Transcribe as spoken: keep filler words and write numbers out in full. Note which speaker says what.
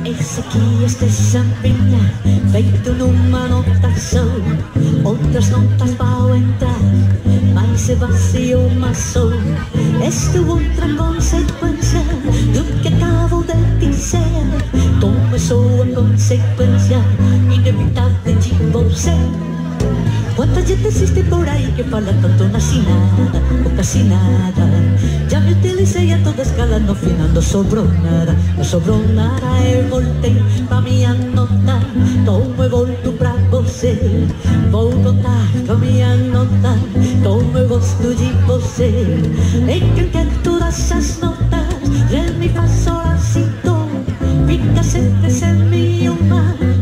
Speaker 1: Esse aqui, este champinha, feito numa nota só. Outras notas vão entrar, mas se vacío uma só. Esta outra consequência do que acabo de dizer. Tome só a consequência inevitável de você. Quanta gente existe por aí que fala tanto nasci nada, ou quase nada. Já me utilizei a toda escala, no final não sobrou nada. Não sobrou nada, eu voltei pra minha nota. Como eu volto pra você, vou contar com minha nota. Como eu gosto de você. E que quer todas as notas, ré, mi, fá, sol, lá, si, dó. Fica sempre sem nenhuma.